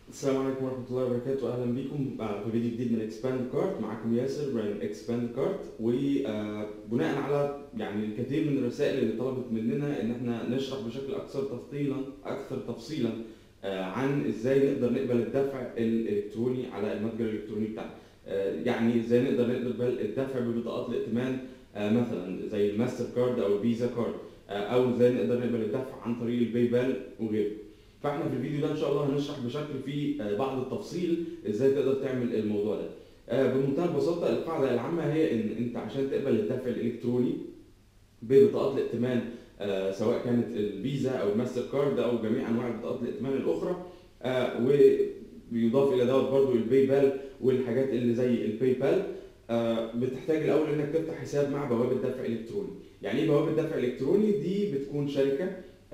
السلام عليكم ورحمة الله وبركاته. أهلا بكم في فيديو جديد من اكسباند كارت. معاكم ياسر من اكسباند كارت. وبناء على الكثير من الرسائل اللي طلبت مننا إن احنا نشرح بشكل أكثر تفصيلا عن إزاي نقدر نقبل الدفع الإلكتروني على المتجر الإلكتروني بتاعنا. يعني إزاي نقدر نقبل الدفع ببطاقات الائتمان، مثلا زي الماستر كارد أو الفيزا كارد، أو إزاي نقدر نقبل الدفع عن طريق الباي بال وغيره. فاحنا في الفيديو ده ان شاء الله هنشرح بشكل فيه بعض التفصيل ازاي تقدر تعمل الموضوع ده. بمنتهى البساطه القاعده العامه هي ان انت عشان تقبل الدفع الالكتروني ببطاقات الائتمان، سواء كانت الفيزا او الماستر كارد او جميع انواع بطاقات الائتمان الاخرى، وبيضاف الى دوت برضو الباي بال والحاجات اللي زي الباي بال، بتحتاج الاول انك تفتح حساب مع بوابه دفع الكتروني. يعني ايه بوابه دفع الكتروني؟ دي بتكون شركه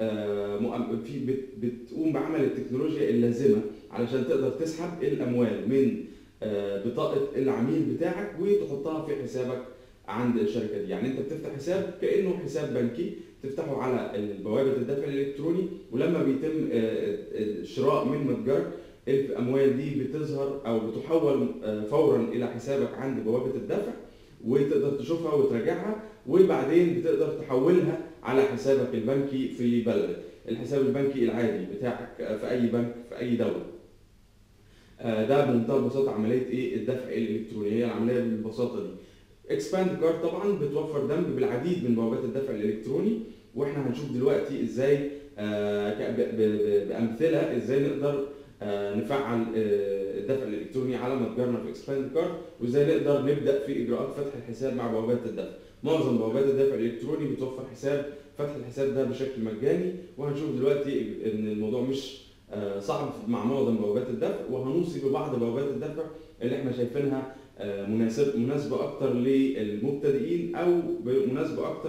بتقوم بعمل التكنولوجيا اللازمه علشان تقدر تسحب الاموال من بطاقه العميل بتاعك وتحطها في حسابك عند الشركه دي. يعني انت بتفتح حساب كانه حساب بنكي، تفتحه على بوابه الدفع الالكتروني، ولما بيتم الشراء من متجر، الاموال دي بتظهر او بتحول فورا الى حسابك عند بوابه الدفع، وتقدر تشوفها وتراجعها، وبعدين بتقدر تحولها على حسابك البنكي في بلدك، الحساب البنكي العادي بتاعك في اي بنك في اي دوله. ده بمنتهى البساطه عمليه ايه الدفع الالكتروني، هي العمليه بالبساطه دي. اكسباند كارد طبعا بتوفر دمج بالعديد من بوابات الدفع الالكتروني، واحنا هنشوف دلوقتي ازاي بامثله ازاي نقدر نفعل الدفع الالكتروني على متجرنا في اكسباند كارد، وازاي نقدر نبدا في اجراءات فتح الحساب مع بوابات الدفع. معظم بوابات الدفع الالكتروني بتوفر فتح الحساب ده بشكل مجاني، وهنشوف دلوقتي ان الموضوع مش صعب مع معظم بوابات الدفع، وهنوصي ببعض بوابات الدفع اللي احنا شايفينها مناسبه اكتر للمبتدئين، او مناسبه اكتر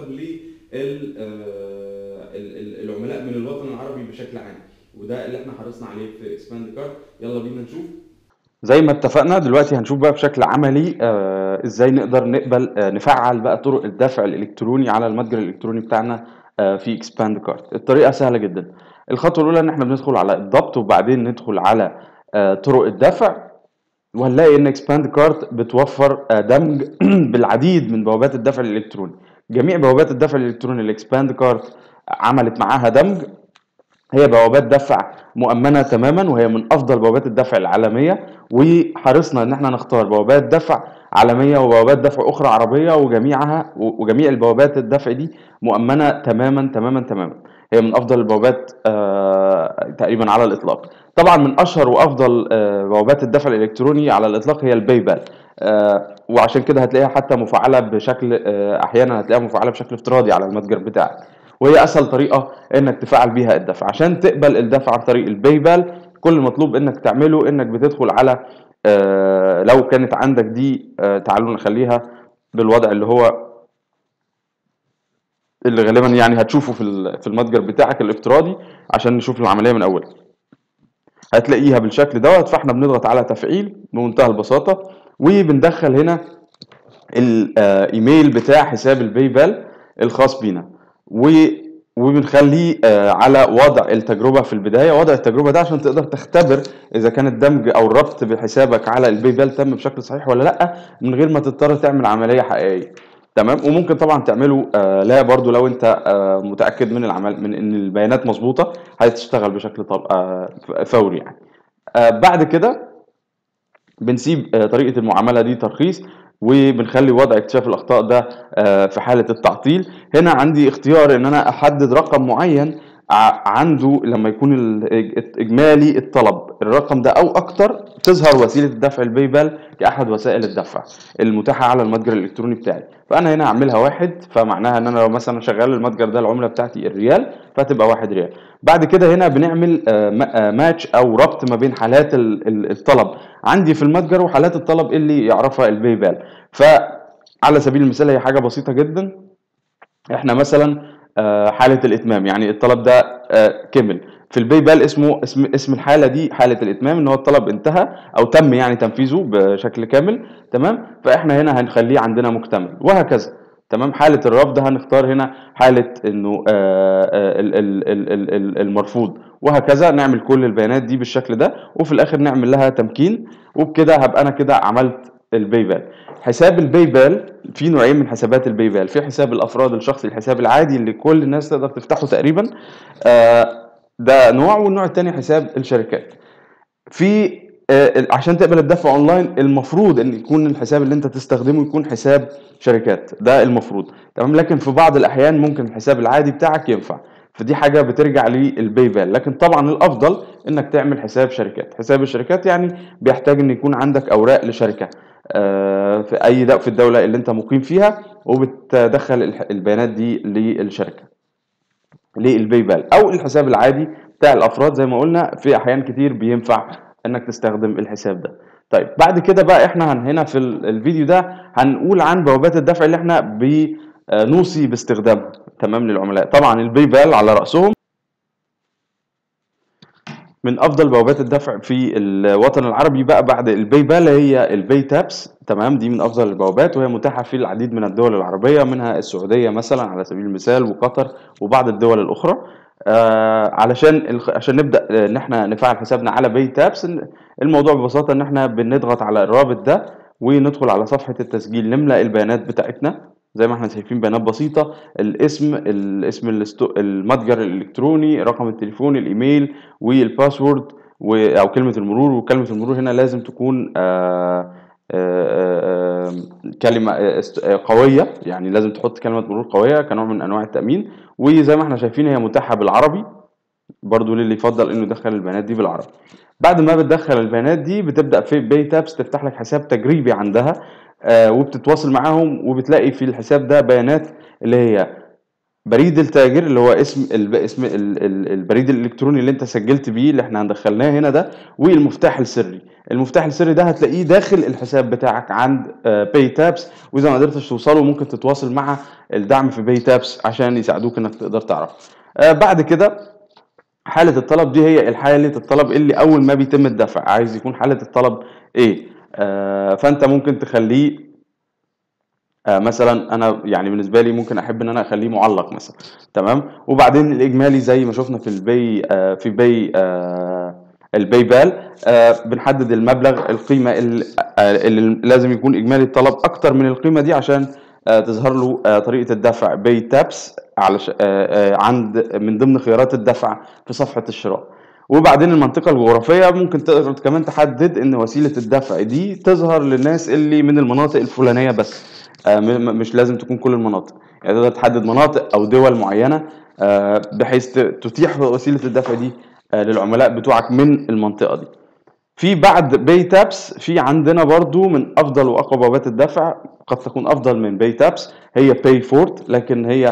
للعملاء من الوطن العربي بشكل عام، وده اللي احنا حرصنا عليه في اكسباند كارت. يلا بينا نشوف. زي ما اتفقنا دلوقتي هنشوف بقى بشكل عملي ازاي نقدر نقبل نفعل بقى طرق الدفع الالكتروني على المتجر الالكتروني بتاعنا في اكسباند كارت. الطريقه سهله جدا. الخطوه الاولى ان احنا بندخل على الضبط، وبعدين ندخل على طرق الدفع، وهنلاقي ان اكسباند كارت بتوفر دمج بالعديد من بوابات الدفع الالكتروني. جميع بوابات الدفع الالكتروني اللي اكسباند كارت عملت معاها دمج هي بوابات دفع مؤمنة تماما، وهي من أفضل بوابات الدفع العالمية، وحرصنا إن احنا نختار بوابات دفع عالمية وبوابات دفع أخرى عربية، وجميع البوابات الدفع دي مؤمنة تماما تماما تماما. هي من أفضل البوابات تقريبا على الإطلاق. طبعا من أشهر وأفضل بوابات الدفع الإلكتروني على الإطلاق هي الباي بال، وعشان كده هتلاقيها حتى مفعلة بشكل أحيانا هتلاقيها مفعلة بشكل افتراضي على المتجر بتاعك، وهي اسهل طريقه انك تفعل بيها الدفع. عشان تقبل الدفع عن طريق الباي بال، كل المطلوب انك تعمله انك بتدخل على لو كانت عندك دي تعالوا نخليها بالوضع اللي غالبا يعني هتشوفه في المتجر بتاعك الافتراضي عشان نشوف العمليه من اولها. هتلاقيها بالشكل دوت. فاحنا بنضغط على تفعيل بمنتهى البساطه، وبندخل هنا الايميل بتاع حساب الباي بال الخاص بينا، وبنخليه على وضع التجربة في البداية. وضع التجربة ده عشان تقدر تختبر إذا كان الدمج أو الربط بحسابك على الباي بال تم بشكل صحيح ولا لأ، من غير ما تضطر تعمل عملية حقيقية. تمام. وممكن طبعا تعمله لا برضو لو انت متأكد من ان البيانات مظبوطة، هتشتغل بشكل فوري يعني. بعد كده بنسيب طريقة المعاملة دي ترخيص، وبنخلي وضع اكتشاف الأخطاء ده في حالة التعطيل. هنا عندي اختيار إن أنا أحدد رقم معين عنده لما يكون إجمالي الطلب الرقم ده أو أكتر، تظهر وسيلة الدفع الباي بال كأحد وسائل الدفع المتاحة على المتجر الإلكتروني بتاعي. فأنا هنا أعملها 1، فمعناها إن أنا لو مثلا شغال المتجر ده العملة بتاعتي الريال، فتبقى 1 ريال. بعد كده هنا بنعمل ماتش أو ربط ما بين حالات الطلب عندي في المتجر وحالات الطلب اللي يعرفها الباي بال. فعلى سبيل المثال هي حاجه بسيطه جدا. احنا مثلا حاله الاتمام، يعني الطلب ده كمل في الباي بال، اسم الحاله دي حاله الاتمام، ان هو الطلب انتهى او تم يعني تنفيذه بشكل كامل. تمام. فاحنا هنا هنخليه عندنا مكتمل، وهكذا. تمام. حالة الرفض هنختار هنا حالة انه المرفوض، وهكذا نعمل كل البيانات دي بالشكل ده، وفي الاخر نعمل لها تمكين، وبكده هبقى انا كده عملت الباي بال. حساب الباي بال في نوعين من حسابات الباي بال، في حساب الافراد الشخصي، الحساب العادي اللي كل الناس تقدر تفتحه تقريبا، ده نوع، والنوع الثاني حساب الشركات. في عشان تقبل الدفع اونلاين المفروض ان يكون الحساب اللي انت تستخدمه يكون حساب شركات، ده المفروض، تمام. لكن في بعض الاحيان ممكن الحساب العادي بتاعك ينفع، فدي حاجه بترجع للباي بال. لكن طبعا الافضل انك تعمل حساب شركات. حساب الشركات يعني بيحتاج ان يكون عندك اوراق لشركه في اي في الدوله اللي انت مقيم فيها، وبتدخل البيانات دي للشركه للباي بال. او الحساب العادي بتاع الافراد زي ما قلنا في احيان كتير بينفع انك تستخدم الحساب ده. طيب بعد كده بقى احنا هنا في الفيديو ده هنقول عن بوابات الدفع اللي احنا بنوصي باستخدامها، تمام، للعملاء. طبعا الباي بال على راسهم. من افضل بوابات الدفع في الوطن العربي بقى بعد الباي بال هي الباي تابس، تمام. دي من افضل البوابات، وهي متاحه في العديد من الدول العربيه، منها السعوديه مثلا على سبيل المثال، وقطر، وبعض الدول الاخرى. عشان نبدا ان احنا نفعل حسابنا على باي تابس، الموضوع ببساطه ان احنا بنضغط على الرابط ده وندخل على صفحه التسجيل، نملأ البيانات بتاعتنا زي ما احنا شايفين، بيانات بسيطه، الاسم المتجر الالكتروني، رقم التليفون، الايميل، والباسورد او كلمه المرور. وكلمه المرور هنا لازم تكون كلمه قويه، يعني لازم تحط كلمه مرور قويه كنوع من انواع التامين. وزي ما احنا شايفين هي متاحه بالعربي برضو للي يفضل انه يدخل البيانات دي بالعربي. بعد ما بتدخل البيانات دي بتبدا في باي تابس تفتح لك حساب تجريبي عندها، وبتتواصل معاهم، وبتلاقي في الحساب ده بيانات اللي هي بريد التاجر اللي هو اسم البريد الالكتروني اللي انت سجلت بيه اللي احنا هندخلناه هنا ده، والمفتاح السري. المفتاح السري ده هتلاقيه داخل الحساب بتاعك عند باي تابس، واذا ما قدرتش توصله ممكن تتواصل مع الدعم في باي تابس عشان يساعدوك انك تقدر تعرف. بعد كده حالة الطلب دي هي حالة الطلب اللي اول ما بيتم الدفع عايز يكون حالة الطلب ايه. فانت ممكن تخليه مثلا، انا يعني بالنسبه لي ممكن احب ان انا اخليه معلق مثلا، تمام. وبعدين الاجمالي زي ما شفنا في الباي بال، بنحدد المبلغ، القيمه اللي لازم يكون اجمالي الطلب اكتر من القيمه دي عشان تظهر له طريقه الدفع باي تابس على عند من ضمن خيارات الدفع في صفحه الشراء. وبعدين المنطقة الجغرافية ممكن تقدر كمان تحدد ان وسيلة الدفع دي تظهر للناس اللي من المناطق الفلانية بس، مش لازم تكون كل المناطق، يعني تقدر تحدد مناطق او دول معينة بحيث تتيح وسيلة الدفع دي للعملاء بتوعك من المنطقة دي. في بعد باي تابس في عندنا برضو من افضل واقوى بوابات الدفع، قد تكون افضل من باي تابس، هي باي فورت. لكن هي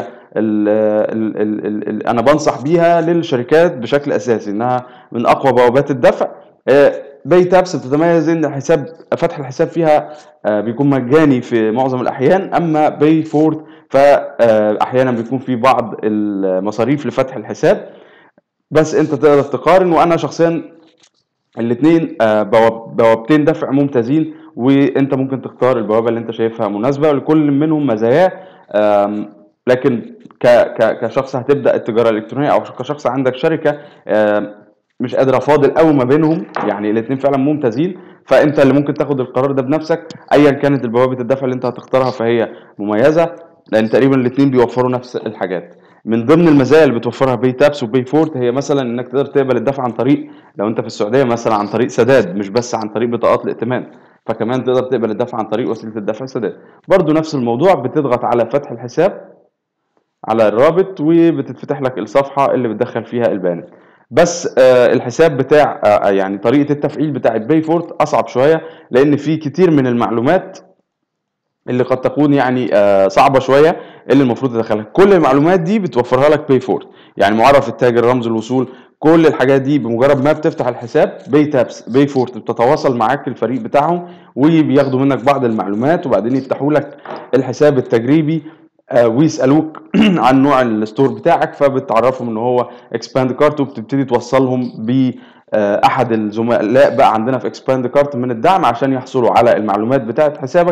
انا بنصح بيها للشركات بشكل اساسي انها من اقوى بوابات الدفع. باي تابس بتتميز ان فتح الحساب فيها بيكون مجاني في معظم الاحيان، اما باي فورت فاحيانا بيكون في بعض المصاريف لفتح الحساب، بس انت تقدر تقارن. وانا شخصيا الاثنين بوابتين دفع ممتازين، وانت ممكن تختار البوابه اللي انت شايفها مناسبه، لكل منهم مزاياه. لكن كشخص هتبدا التجاره الالكترونيه او كشخص عندك شركه، مش قادر افاضل قوي ما بينهم، يعني الاثنين فعلا ممتازين، فانت اللي ممكن تاخد القرار ده بنفسك. ايا كانت البوابه الدفع اللي انت هتختارها فهي مميزه، لان تقريبا الاثنين بيوفروا نفس الحاجات. من ضمن المزايا اللي بتوفرها باي تابس وباي فورت هي مثلا انك تقدر تقبل الدفع عن طريق، لو انت في السعوديه مثلا، عن طريق سداد، مش بس عن طريق بطاقات الائتمان، فكمان تقدر تقبل الدفع عن طريق وسيله الدفع سداد. برضو نفس الموضوع، بتضغط على فتح الحساب على الرابط وبتتفتح لك الصفحه اللي بتدخل فيها البيانات. بس الحساب بتاع يعني طريقه التفعيل بتاع باي فورت اصعب شويه، لان في كتير من المعلومات اللي قد تكون يعني صعبه شويه اللي المفروض تدخلها. كل المعلومات دي بتوفرها لك باي فورت، يعني معرف التاجر، رمز الوصول، كل الحاجات دي بمجرد ما بتفتح الحساب باي تابس باي فورت بتتواصل معاك الفريق بتاعهم وبياخدوا منك بعض المعلومات، وبعدين يفتحوا لك الحساب التجريبي ويسالوك عن نوع الستور بتاعك، فبتعرفهم ان هو اكسباند كارت، وبتبتدي توصلهم ب احد الزملاء بقى عندنا في اكسباند كارت من الدعم عشان يحصلوا على المعلومات بتاعه حسابك،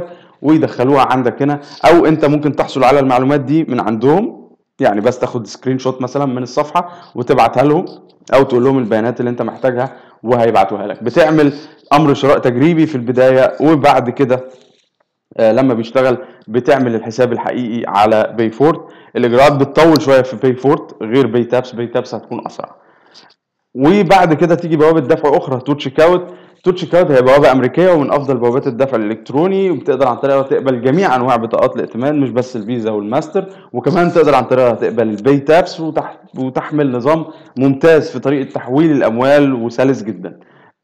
ويدخلوها عندك هنا، او انت ممكن تحصل على المعلومات دي من عندهم، يعني بس تاخد سكرين شوت مثلا من الصفحه وتبعتها لهم، او تقول لهم البيانات اللي انت محتاجها وهيبعتوها لك. بتعمل امر شراء تجريبي في البدايه، وبعد كده لما بيشتغل بتعمل الحساب الحقيقي على باي فورت. الاجراءات بتطول شويه في باي فورت غير باي تابس، باي تابس هتكون اسرع. وبعد كده تيجي بوابه دفع اخرى تو تشيك اوت. تو تشيك اوت هي بوابه امريكيه ومن افضل بوابات الدفع الالكتروني، وبتقدر عن طريقها تقبل جميع انواع بطاقات الائتمان مش بس الفيزا والماستر، وكمان تقدر عن طريقها تقبل الباي تابس، وتحمل نظام ممتاز في طريقه تحويل الاموال وسلس جدا.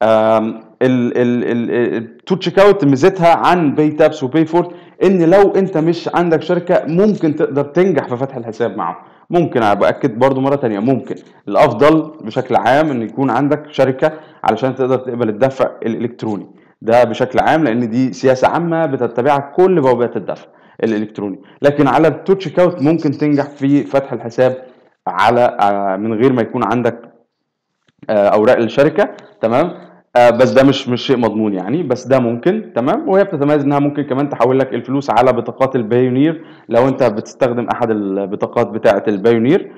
التو تشيك اوت ميزتها عن باي تابس وباي فورت ان لو انت مش عندك شركه ممكن تقدر تنجح في فتح الحساب معاهم. ممكن، انا باكد برضو مره تانية، ممكن. الافضل بشكل عام ان يكون عندك شركه علشان تقدر تقبل الدفع الالكتروني ده بشكل عام، لان دي سياسه عامه بتتبعها كل بوابات الدفع الالكتروني. لكن على التو تشيك اوت ممكن تنجح في فتح الحساب على من غير ما يكون عندك اوراق الشركه. تمام. بس ده مش شيء مضمون يعني، بس ده ممكن. تمام. وهي بتتميز انها ممكن كمان تحول لك الفلوس على بطاقات البايونير لو انت بتستخدم احد البطاقات بتاعه البايونير،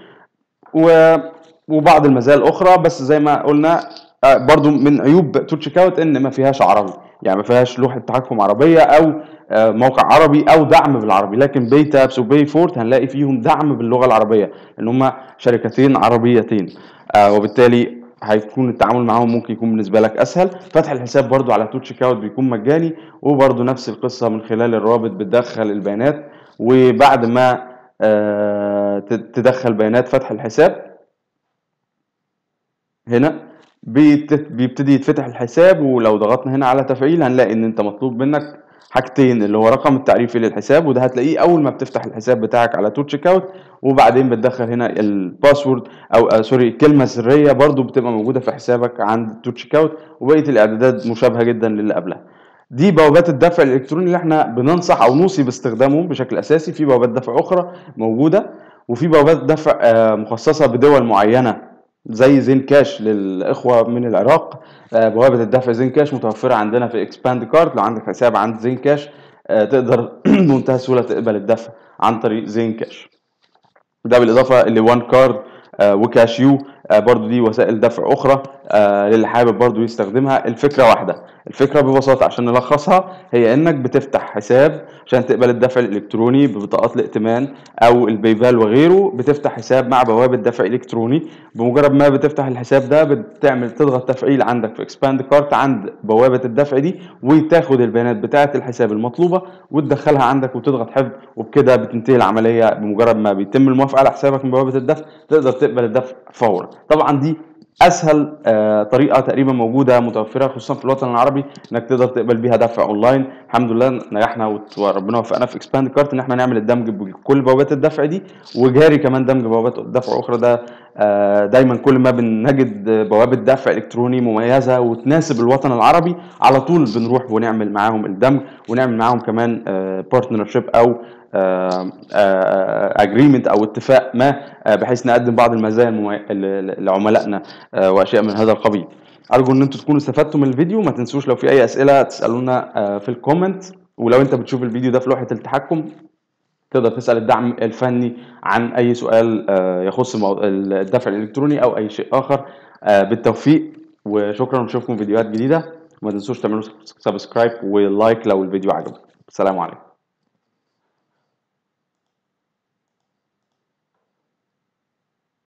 وبعض المزايا الاخرى. بس زي ما قلنا برضو من عيوب تو تشيك اوت ان ما فيهاش عربي، يعني ما فيهاش لوحه تحكم عربيه او موقع عربي او دعم بالعربي. لكن باي تابس وباي فورت هنلاقي فيهم دعم باللغه العربيه، لان هم شركتين عربيتين، وبالتالي هيكون التعامل معاهم ممكن يكون بالنسبه لك اسهل. فتح الحساب برضو على تو تشيك اوت بيكون مجاني، وبرضو نفس القصه من خلال الرابط بتدخل البيانات، وبعد ما تدخل بيانات فتح الحساب هنا بيبتدي يتفتح الحساب. ولو ضغطنا هنا على تفعيل هنلاقي ان انت مطلوب منك حاجتين، اللي هو رقم التعريفي للحساب، وده هتلاقيه اول ما بتفتح الحساب بتاعك على تو تشيك اوت، وبعدين بتدخل هنا الباسورد او سوري الكلمه السريه برضو بتبقى موجوده في حسابك عند تو تشيك اوت، وبقيه الاعدادات مشابهه جدا للي قبلها. دي بوابات الدفع الالكتروني اللي احنا بننصح او نوصي باستخدامهم بشكل اساسي. في بوابات دفع اخرى موجوده، وفي بوابات دفع مخصصه بدول معينه زي زين كاش للاخوه من العراق. بوابه الدفع زين كاش متوفره عندنا في اكسباند كارت. لو عندك حساب عند زين كاش تقدر بمنتهى السهوله تقبل الدفع عن طريق زين كاش. ده بالاضافه لوان كارد وكاشيو، برضو دي وسائل دفع اخرى للي حابب برضو يستخدمها. الفكره واحده، الفكره ببساطه عشان نلخصها هي انك بتفتح حساب عشان تقبل الدفع الالكتروني ببطاقات الائتمان او البيبال وغيره. بتفتح حساب مع بوابه دفع الكتروني، بمجرد ما بتفتح الحساب ده تضغط تفعيل عندك في اكسباند كارت عند بوابه الدفع دي، وتاخد البيانات بتاعه الحساب المطلوبه وتدخلها عندك وتضغط حفظ، وبكده بتنتهي العمليه. بمجرد ما بيتم الموافقه على حسابك من بوابه الدفع تقدر تقبل الدفع فورا. طبعا دي اسهل طريقه تقريبا موجوده متوفره خصوصا في الوطن العربي انك تقدر تقبل بيها دفع اونلاين. الحمد لله نجحنا وربنا وفقنا في اكسباند كارت ان احنا نعمل الدمج بكل بوابات الدفع دي، وجاري كمان دمج بوابات دفع اخرى. ده دايما كل ما بنجد بوابه دفع الكتروني مميزه وتناسب الوطن العربي على طول بنروح ونعمل معاهم الدمج، ونعمل معاهم كمان بارتنرشيب او اجريمنت او اتفاق ما، بحيث نقدم بعض المزايا لعملائنا واشياء من هذا القبيل. ارجو ان انتم تكونوا استفدتوا من الفيديو. ما تنسوش لو في اي اسئله تسالونا في الكومنت، ولو انت بتشوف الفيديو ده في لوحه التحكم تقدر تسال الدعم الفني عن اي سؤال يخص الدفع الالكتروني او اي شيء اخر. بالتوفيق وشكرا، ونشوفكم فيديوهات جديده. وما تنسوش تعملوا سبسكرايب ولايك لو الفيديو عجبك. السلام عليكم.